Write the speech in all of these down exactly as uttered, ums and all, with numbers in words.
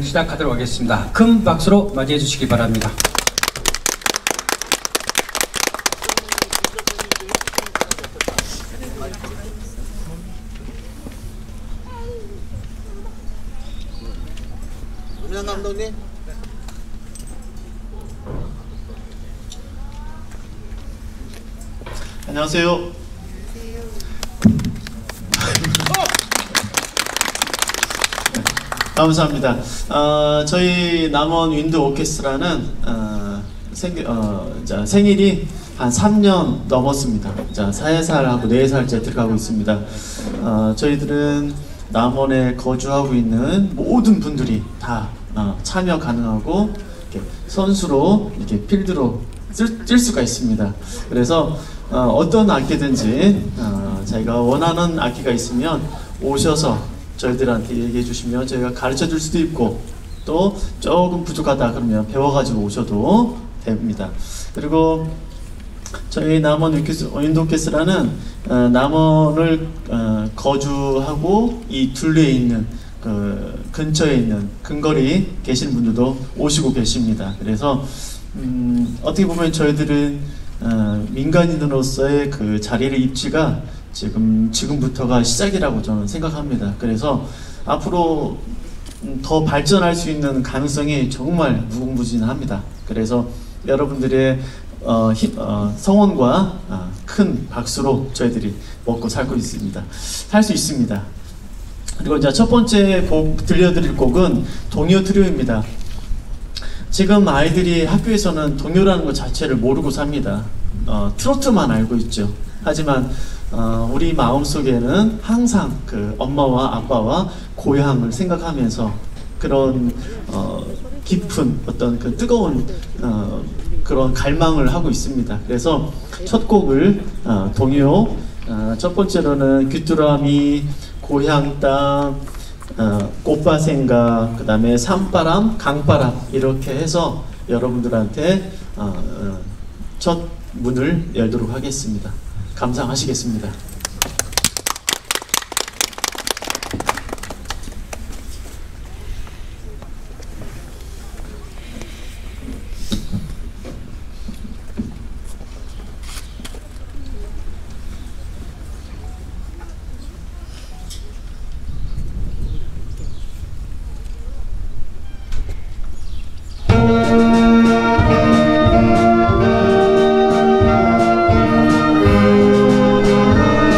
공연을 시작하도록 하겠습니다. 큰 박수로 맞이해 주시기 바랍니다. 윤영 감독님. 안녕하세요. 감사합니다. 어, 저희 남원 윈드 오케스트라는 어, 생, 어, 자, 생일이 한 삼 년 넘었습니다. 자, 세 살하고 네 살째 들어가고 있습니다. 어, 저희들은 남원에 거주하고 있는 모든 분들이 다 어, 참여 가능하고 이렇게 선수로 이렇게 필드로 뛸 수가 있습니다. 그래서 어, 어떤 악기든지 어, 자기가 원하는 악기가 있으면 오셔서 저희들한테 얘기해 주시면 저희가 가르쳐 줄 수도 있고, 또 조금 부족하다 그러면 배워가지고 오셔도 됩니다. 그리고 저희 남원 윈드 오케스트라는 어, 남원을 어, 거주하고 이 둘레에 있는 그 근처에 있는 근거리 계신 분들도 오시고 계십니다. 그래서 음, 어떻게 보면 저희들은 어, 민간인으로서의 그 자리를 입지가 지금, 지금부터가 시작이라고 저는 생각합니다. 그래서 앞으로 더 발전할 수 있는 가능성이 정말 무궁무진합니다. 그래서 여러분들의 어, 히, 어, 성원과 어, 큰 박수로 저희들이 먹고 살고 있습니다. 살 수 있습니다. 그리고 이제 첫 번째 곡 들려드릴 곡은 동요 트리오입니다. 지금 아이들이 학교에서는 동요라는 것 자체를 모르고 삽니다. 어, 트로트만 알고 있죠. 하지만 어, 우리 마음속에는 항상 그 엄마와 아빠와 고향을 생각하면서 그런 어, 깊은 어떤 그 뜨거운 어, 그런 갈망을 하고 있습니다. 그래서 첫 곡을 어, 동요, 어, 첫 번째로는 귀뚜라미, 고향 땅, 어, 꽃바생가, 그 다음에 산바람, 강바람 이렇게 해서 여러분들한테 어, 어, 첫 문을 열도록 하겠습니다. 감상하시겠습니다. Thank you.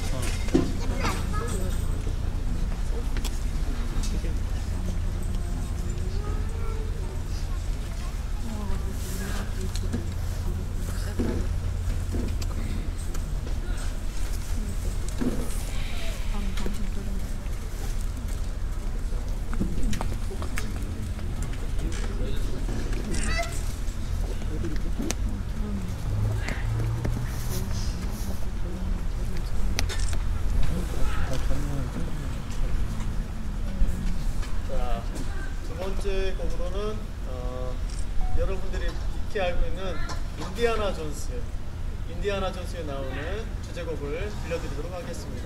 자, 두 번째 곡으로는 어, 여러분들이 익히 알고 있는 인디아나 존스, 인디아나 존스에 나오는 주제곡을 들려드리도록 하겠습니다.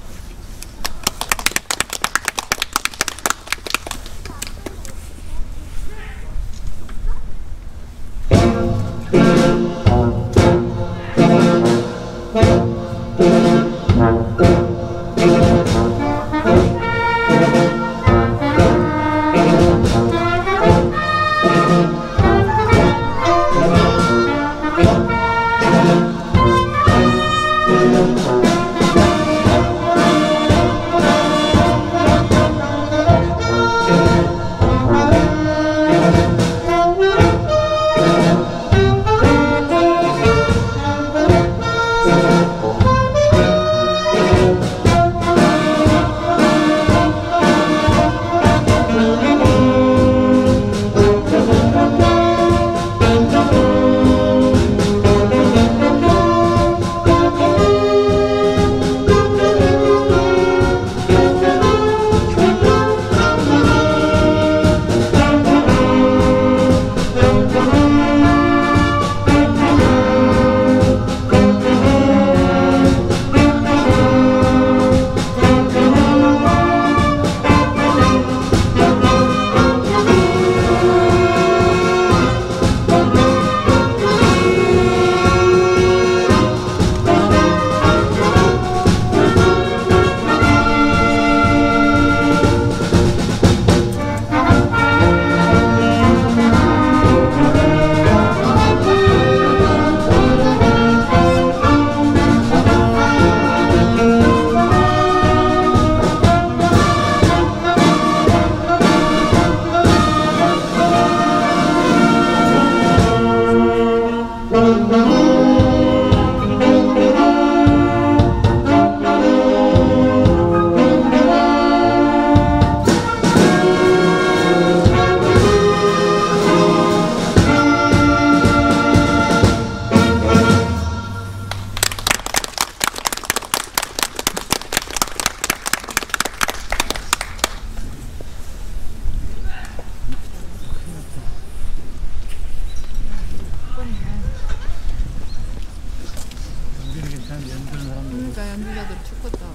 그러니까 연주자들 축구도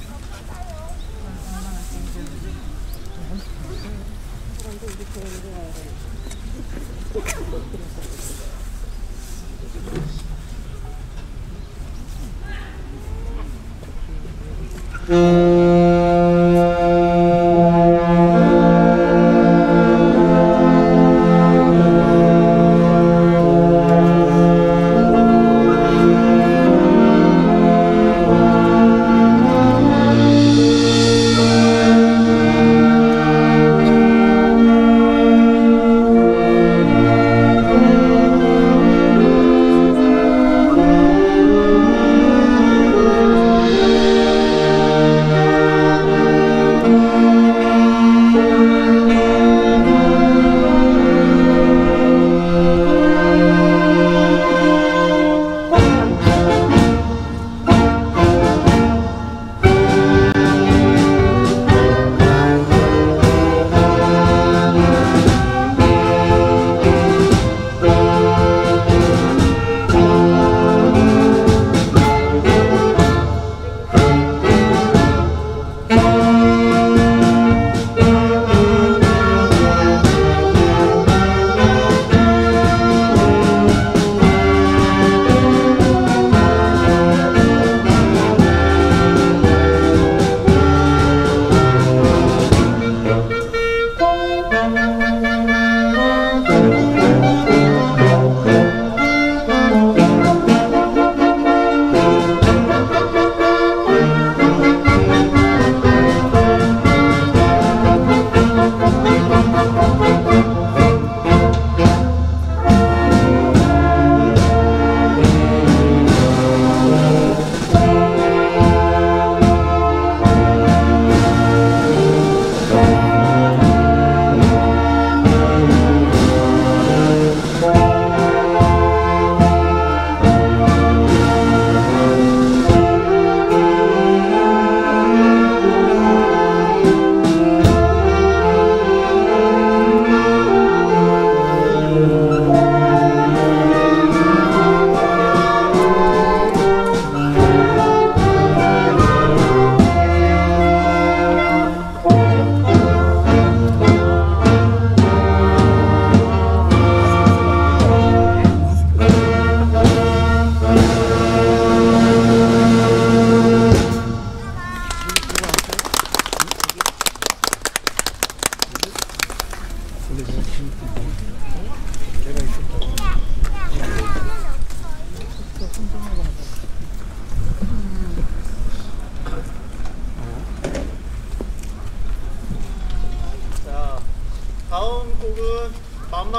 얼마나 자,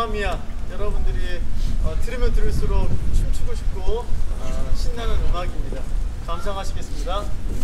마마미아 여러분들이 어, 들으면 들을수록 춤추고 싶고 어, 신나는 음악입니다. 감상하시겠습니다.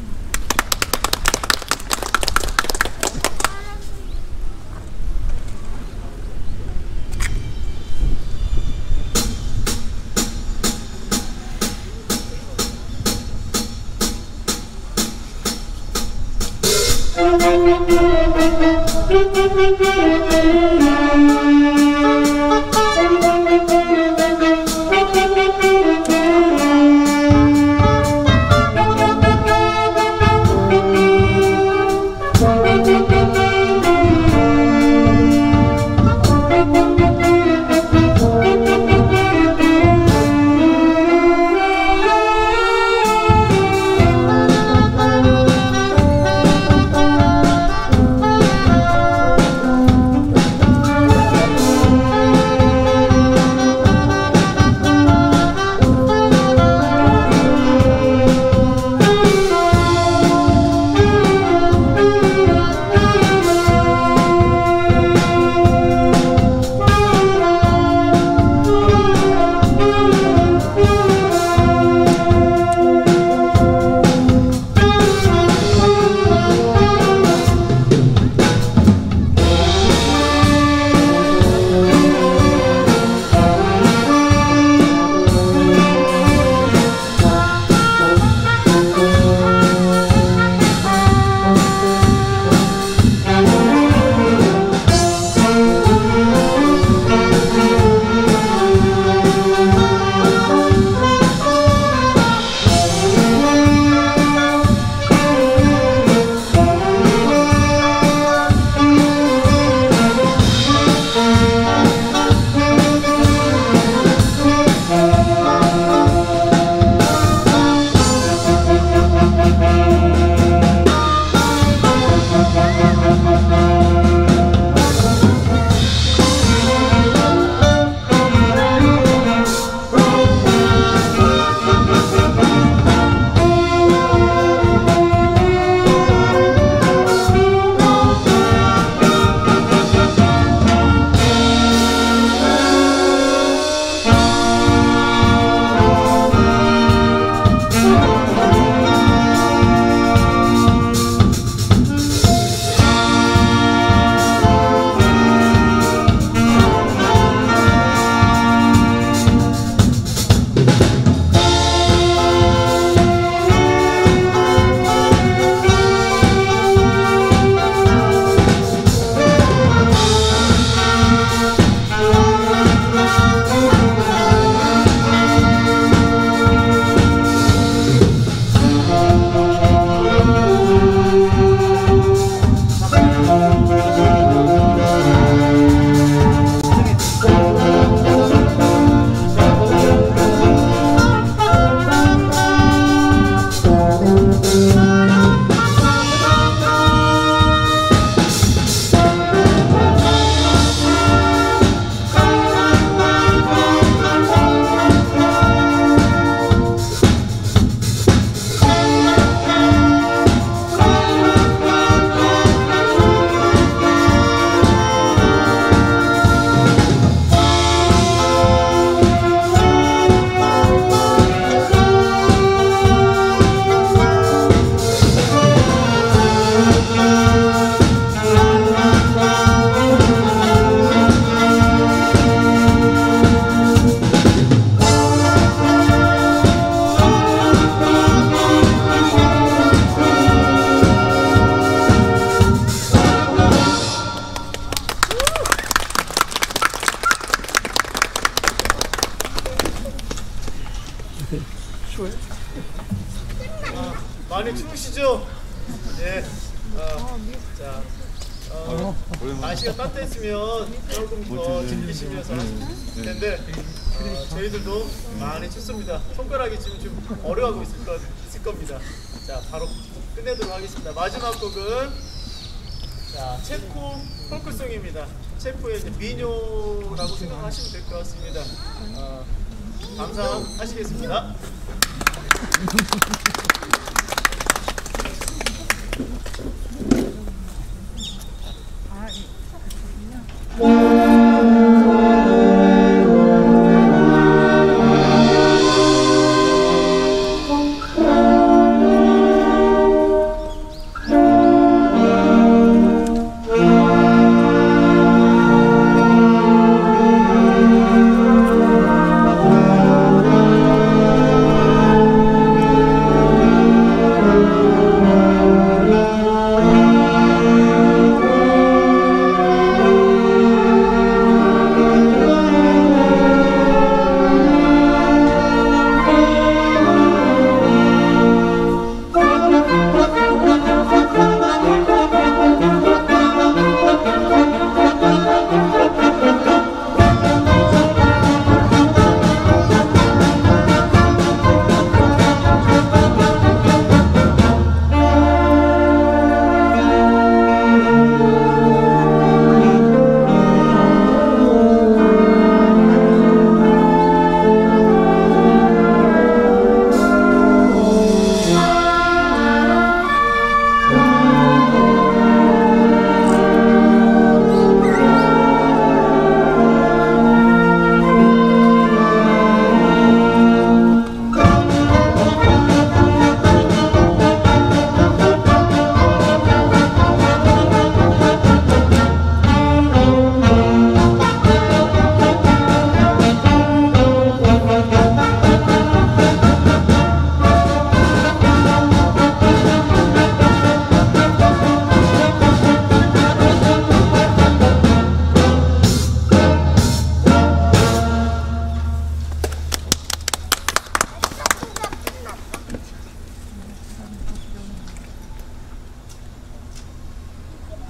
많이 추우시죠? 예. 어, 자, 어, 날씨가 따뜻했으면 조금 더 즐기시면서 하실 텐데 어, 저희들도 많이 춥습니다. 손가락이 지금 좀 어려워하고 있을, 거, 있을 겁니다. 자, 바로 끝내도록 하겠습니다. 마지막 곡은 자, 체코 폴크송입니다. 체코의 이제 민요라고 생각하시면 될 것 같습니다. 어, 감상하시겠습니다. 아, 이-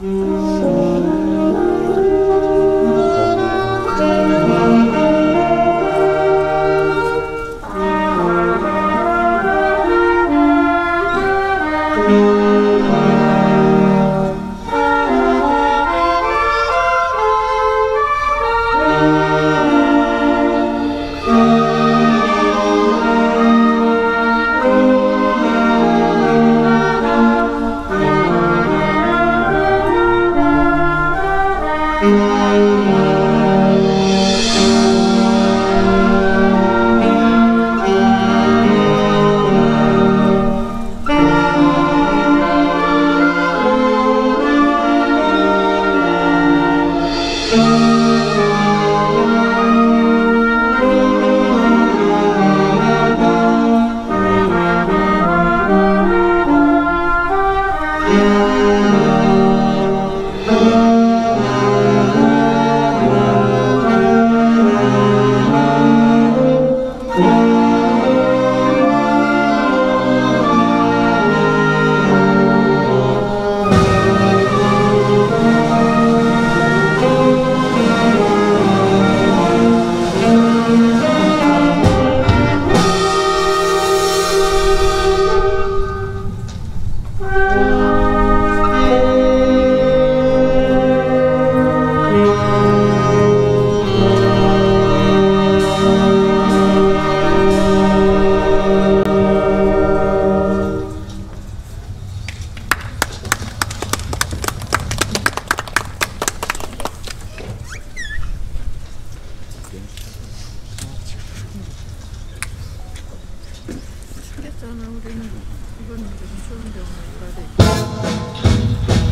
했잖아. 우리는 이건 좀 추운데 오늘 입어야 돼.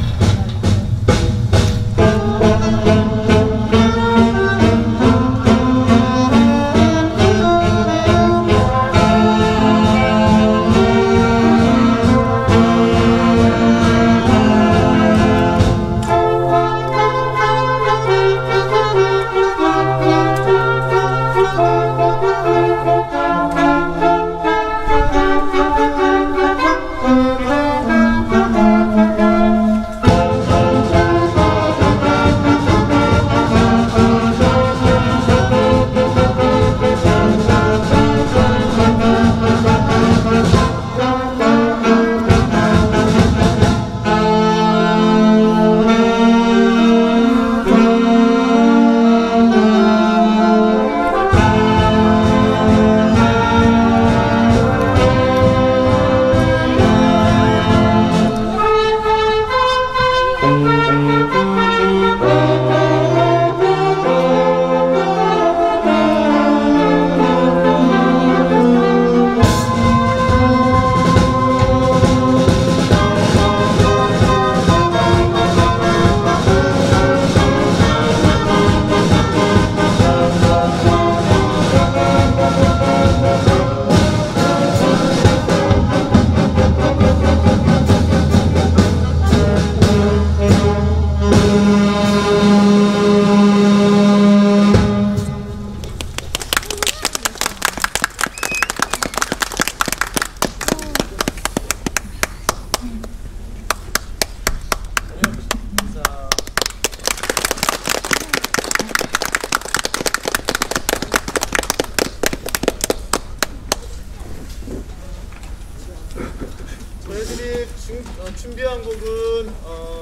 저희들이 중, 어, 준비한 곡은 어,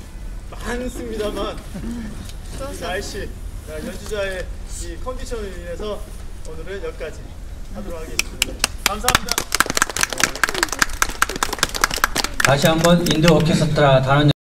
많습니다만 이 날씨, 연주자의 이 컨디션으로 인해서 오늘은 여기까지 하도록 하겠습니다. 감사합니다. 다시 한번 인도 오케스트라 단원